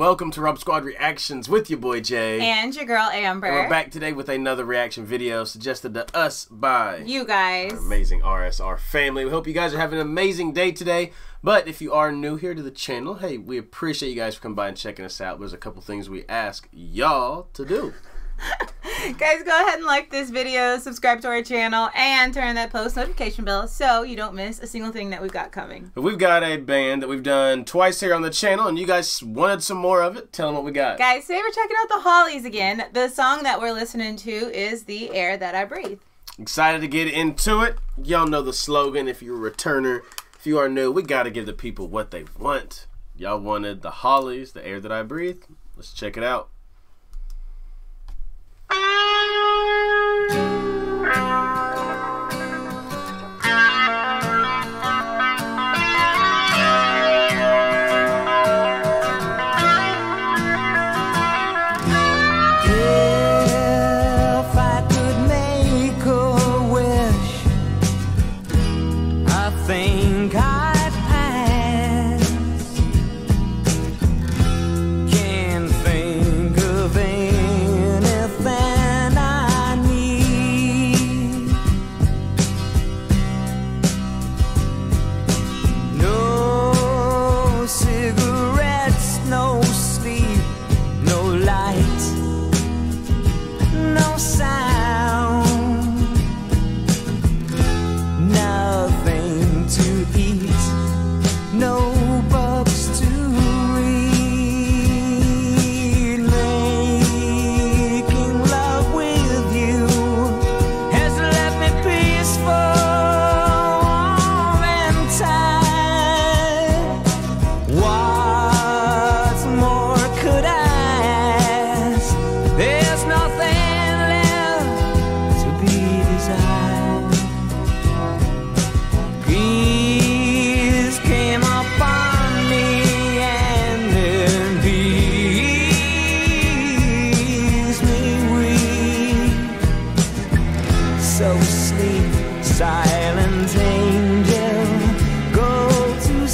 welcome to Rob Squad Reactions with your boy Jay. And your girl Amber. And we're back today with another reaction video suggested to us by you guys. Our amazing RSR family. We hope you guys are having an amazing day today. But if you are new here to the channel, hey, we appreciate you guys for coming by and checking us out. There's a couple things we ask y'all to do. Guys, go ahead and like this video, subscribe to our channel, and turn that post notification bell so you don't miss a single thing that we've got coming. We've got a band that we've done twice here on the channel, and you guys wanted some more of it. Tell them what we got. Guys, today we're checking out the Hollies again. The song that we're listening to is The Air That I Breathe. Excited to get into it. Y'all know the slogan if you're a returner. If you are new, we got to give the people what they want. Y'all wanted the Hollies, The Air That I Breathe. Let's check it out. So sleep, silent angel, go to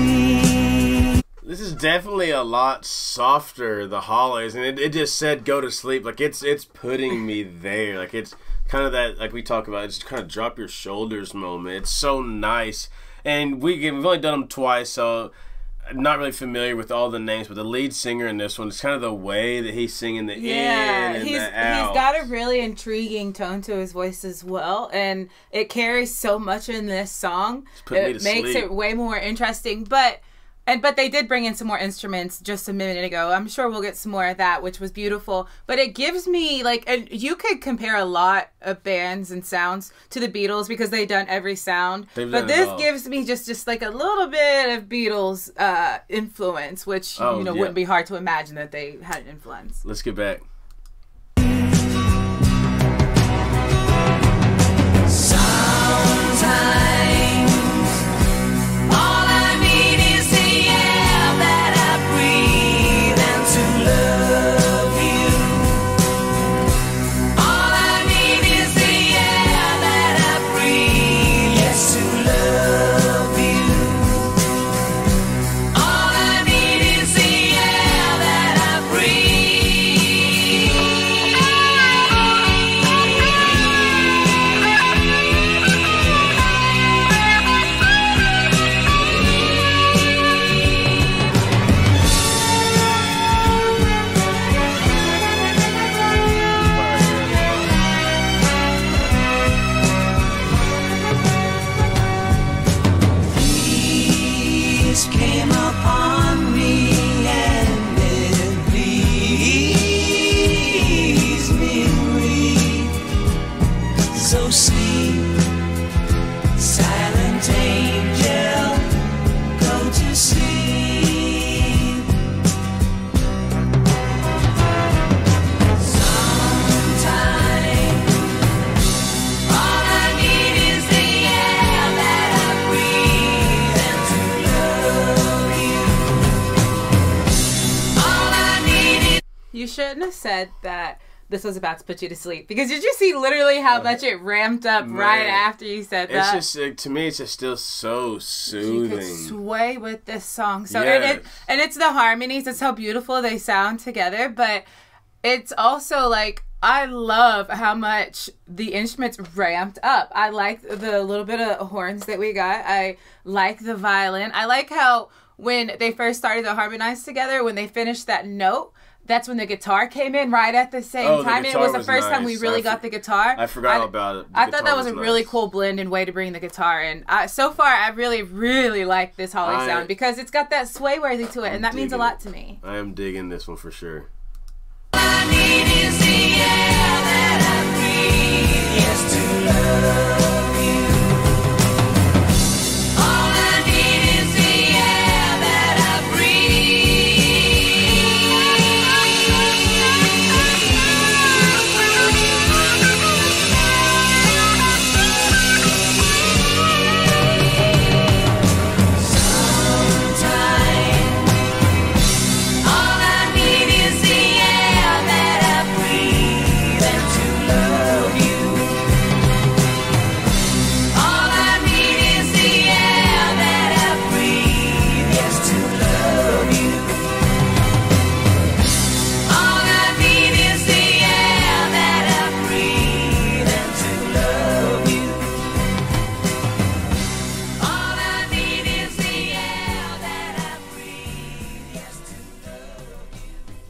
sleep. This is definitely a lot softer, the Hollies, and it just said go to sleep. Like it's putting me there. Like it's kind of that, like we talk about, it's kind of drop your shoulders moment. It's so nice, and we've only done them twice, so I'm not really familiar with all the names, but the lead singer in this one, it's kind of the way that he's singing the in and he's the out. He's got a really intriguing tone to his voice as well, and it carries so much in this song. It makes it way more interesting, but they did bring in some more instruments just a minute ago. I'm sure we'll get some more of that, which was beautiful. But it gives me, like, and you could compare a lot of bands and sounds to the Beatles because they've done every sound. But this gives me just like a little bit of Beatles influence, which wouldn't be hard to imagine that they had an influence. Let's get back. Came upon me and it pleased me. So sleep, silent angel, go to sleep. Sometimes all I need is the air that I breathe and to love. You shouldn't have said that this was about to put you to sleep. Because did you see literally how much it ramped up right after you said that? It's just, to me, it's just still so soothing. You could sway with this song. So and it's the harmonies. It's how beautiful they sound together. But it's also like, I love how much the instruments ramped up. I like the little bit of horns that we got. I like the violin. I like how when they first started to harmonize together, when they finished that note, that's when the guitar came in right at the same time. It was the first time we really got the guitar. I forgot all about it. I thought that was a really cool blend and way to bring the guitar in. So far, I really, really like this Holly sound because it's got that sway worthy to it, and that means a lot to me. I am digging this one for sure. I need is the air that I breathe, yes, to love you. All I need is the air that I breathe. Sometimes all I need is the air that I breathe and to love you. All I need is the air that I breathe, yes, to love you. All I need is the air that I breathe and to love you. All I need is the air that I breathe, yes, to love you.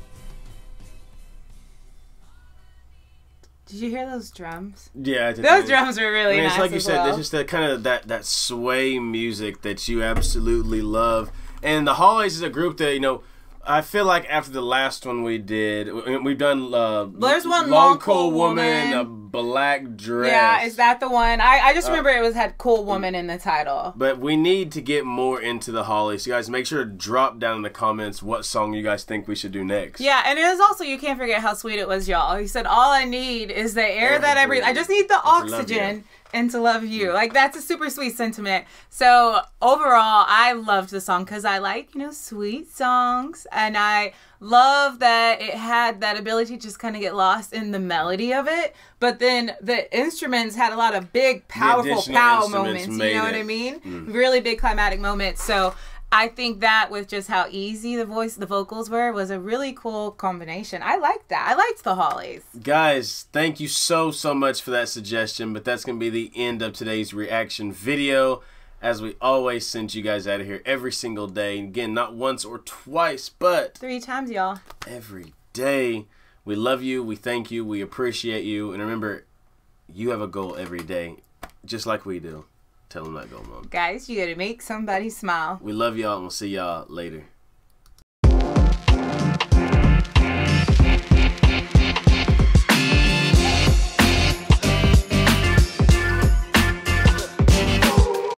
Did you hear those drums? Yeah, I did. Those drums were really nice. It's like you as said, well. there's just that kind of that sway music that you absolutely love. And the Hollies is a group that, you know, I feel like after the last one we did, we've done There's one Long Cold Woman, a Black Dress. Yeah, is that the one? I just remember it had Cool Woman in the title. But we need to get more into the Hollies. So you guys, make sure to drop down in the comments what song you guys think we should do next. Yeah, and it was also, you can't forget how sweet it was, y'all. He said, all I need is the air that I breathe. I just need the oxygen and to love you. Like, that's a super sweet sentiment. So, overall, I loved the song because I like, sweet songs. And I love that it had that ability to just kind of get lost in the melody of it. But then the instruments had a lot of big, powerful power moments. You know what I mean? Really big climatic moments. So, I think that with just how easy the vocals were, was a really cool combination. I liked that. I liked the Hollies. Guys, thank you so much for that suggestion. But that's going to be the end of today's reaction video. As we always send you guys out of here every single day. Again, not once or twice, but 3 times, y'all. Every day. We love you. We thank you. We appreciate you. And remember, you have a goal every day, just like we do. Tell them that goal, Mom. Guys, you gotta make somebody smile. We love y'all, and we'll see y'all later.